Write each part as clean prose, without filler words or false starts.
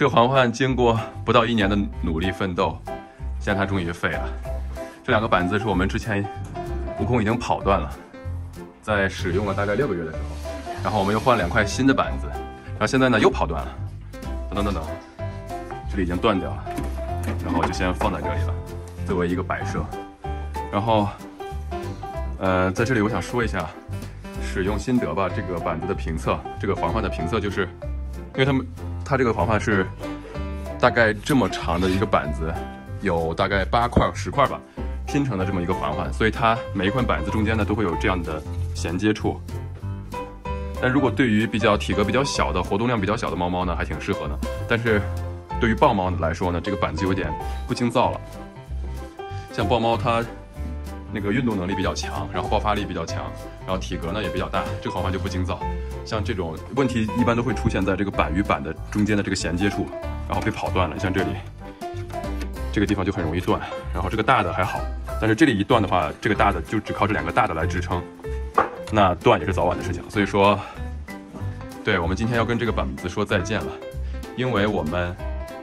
这个环环经过不到1年的努力奋斗，现在它终于废了。这2个板子是我们之前悟空已经跑断了，在使用了大概6个月的时候，然后我们又换2块新的板子，然后现在呢又跑断了，等，这里已经断掉了，然后我就先放在这里了，作为一个摆设。然后，在这里我想说一下使用心得吧。这个板子的评测，这个环环的评测，就是因为它这个环环是大概这么长的一个板子，有大概8块10块吧拼成的这么一个环环，所以它每一块板子中间呢都会有这样的衔接处。但如果对于体格比较小的、活动量比较小的猫猫呢，还挺适合的。但是对于豹猫来说呢，这个板子有点不经造了。像豹猫它那个运动能力比较强，然后爆发力比较强，然后体格呢也比较大，这个环环就不经造。像这种问题一般都会出现在这个板与板的中间的这个衔接处，然后被跑断了。像这里这个地方就很容易断，然后这个大的还好，但是这里一断的话，这个大的就只靠这2个大的来支撑，那断也是早晚的事情。所以说，对，我们今天要跟这个板子说再见了，因为我们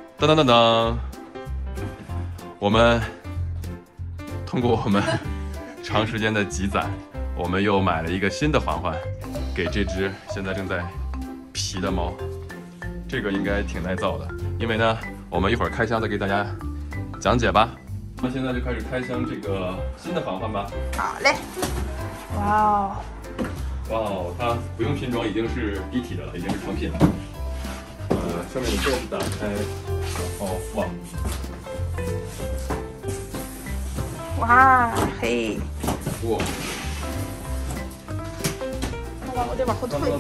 我们通过我们长时间的积攒，我们又买了一个新的环环给这只现在正在皮的猫。这个应该挺耐造的，因为呢，我们一会儿开箱再给大家讲解吧。那现在就开始开箱这个新的环环吧。 好嘞。哇哦，它不用拼装，已经是一体的了，已经是成品了。上面的盖子打开， 哇嘿！ 哇！ 我得往后退。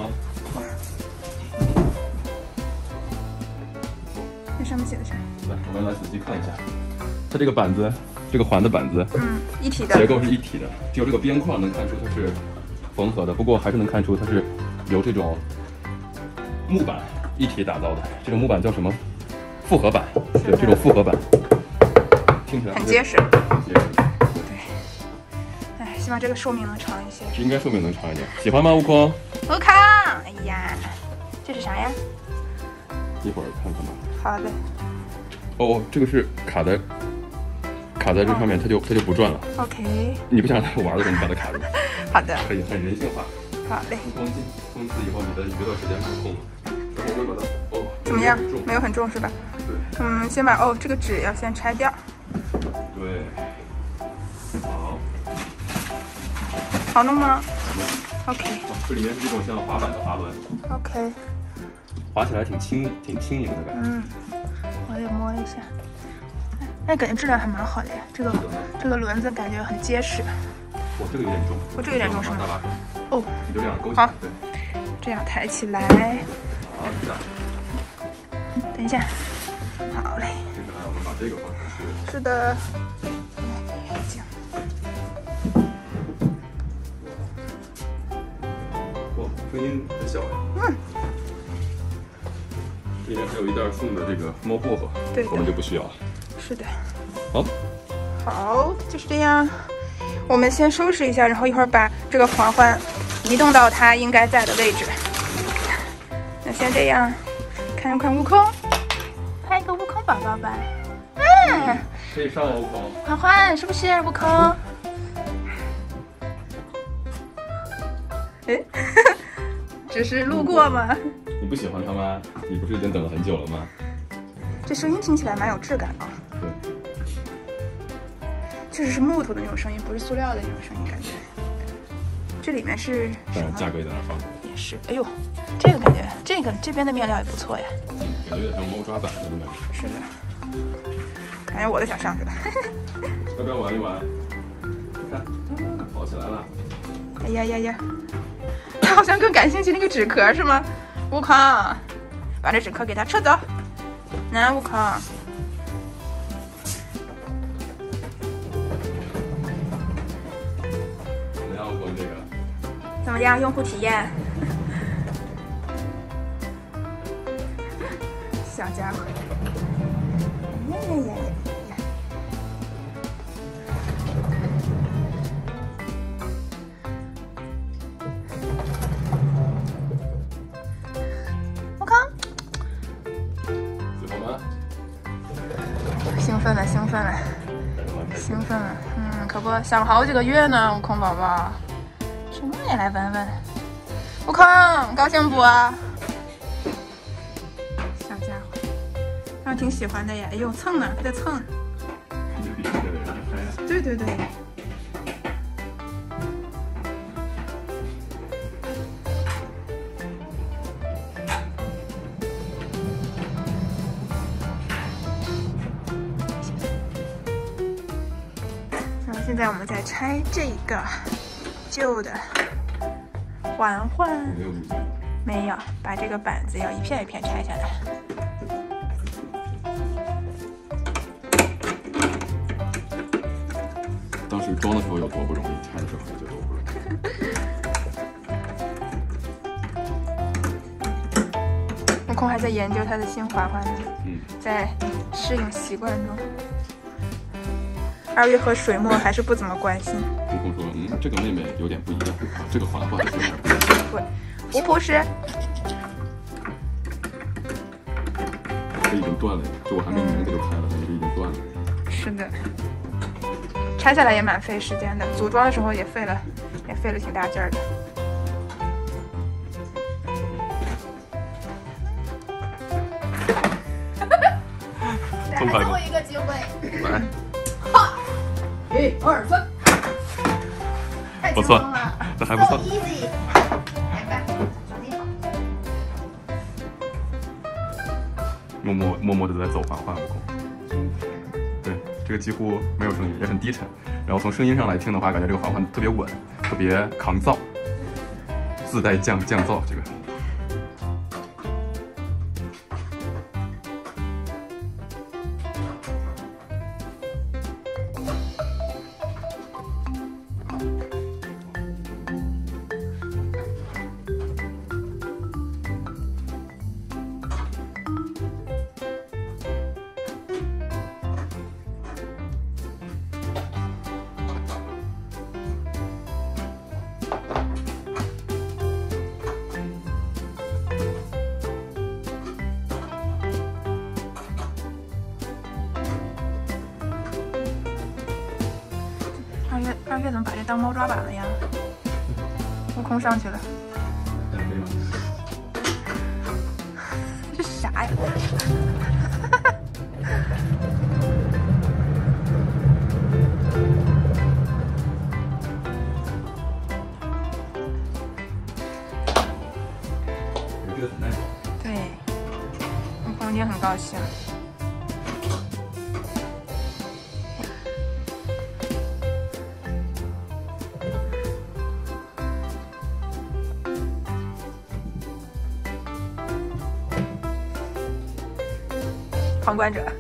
那上面写的啥？ 来，我们来仔细看一下，它这个板子，这个环的板子， 一体的， 结构是一体的，只有这个边框能看出它是缝合的，不过还是能看出它是由这种木板一体打造的。这种木板叫什么？复合板。对，这种复合板听起来很结实。 很结实。 对。哎，希望这个寿命能长一些。 应该寿命能长一点。喜欢吗，悟空？ 悟空，哎呀，这是啥呀？ 一会儿看看吧。 好的。 哦，这个是卡在这上面，它就不转了。 OK。 你不想让它玩的时候，你把它卡住。 好的。 可以，很人性化。 好嘞。 从此以后，你的娱乐时间可控了。然后我们把它怎么样？没有很重是吧？ 对。 先把这个纸要先拆掉。 对。好。 好弄吗？OK。 这里面是这种像滑板的滑轮。 OK。 滑起来挺轻盈的感觉。 我也摸一下。哎，感觉质量还蛮好的呀。这个轮子感觉很结实。 我这个有点重。 这个有点重是吗？ 哦。你就这样勾起来。对。 这样抬起来。 好， 等一下。好嘞。 接下来我们把这个放上去。 是的。 哇，声音很小哎。里面还有一袋送的这个猫薄荷， 对， 我们就不需要了。 是的。 好， 就是这样。我们先收拾一下，然后一会儿把这个环环移动到它应该在的位置。那先这样，看悟空，拍一个悟空宝宝吧。 可以上了，悟空。 环环是不是悟空？哎，只是路过吗？ 你不喜欢它吗？你不是已经等了很久了吗？ 这声音听起来蛮有质感的。 对， 确实是木头的那种声音，不是塑料的那种声音，感觉。这里面是当然价格也在那放着。 也是，哎呦，这个感觉，这边的面料也不错呀。 感觉有点像猫抓板那种感觉。 是的，感觉我都想上去了。 要不要玩一玩？看，跑起来了。 哎呀，他好像更感兴趣那个纸壳是吗？悟空，把这纸壳给它撤走。来，悟空。 怎么样，悟空这个？ 怎么样，用户体验？小家伙。呀。 可不想好几个月呢，悟空宝宝。什么也来闻闻。悟空，高兴不啊？小家伙，他挺喜欢的呀。哎呦，蹭呢，他在蹭。对对对。然后现在我们在拆这个旧的环环，没有，把这个板子要一片一片拆下来。 当时装的时候有多不容易，拆的时候就多不容易。悟空还在研究他的新环环呢，在适应习惯中。2月和水墨还是不怎么关心。 悟空说：“这个妹妹有点不一样啊，这个环环有点不一样。” 对，胡朴实。 这已经断了，这我还没拧，这就开了，感觉已经断了。 是的。拆下来也蛮费时间的，组装的时候也费了挺大劲儿的。 还给我一个机会。 来， 哈，1、2、3， 不错，这还不错。 easy， 来吧，准备好。 默默的在走环环，悟空。对，这个几乎没有声音，也很低沉。然后从声音上来听的话，感觉这个环环特别稳，特别抗噪，自带降噪这个。 2月怎么把这当猫抓板了呀？悟空上去了，这是啥呀？对，悟空也很高兴。旁观者。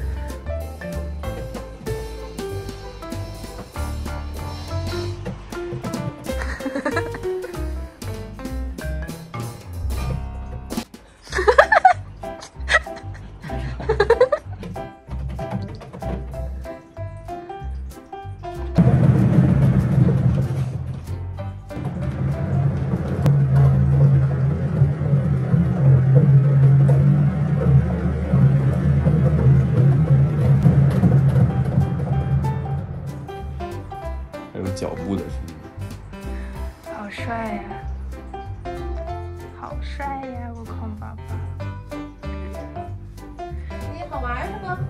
脚步的声音， 好帅呀！好帅呀，悟空宝宝！ 你好玩是吗？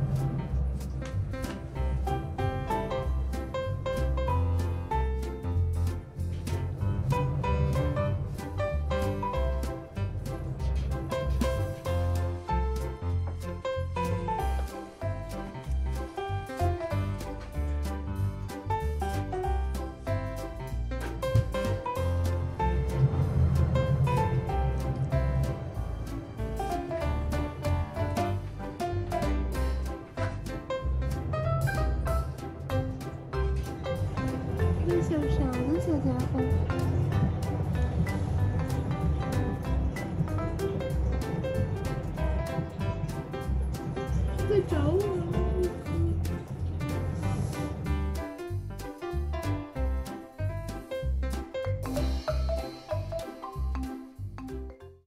小啥呢，小家伙？在找我。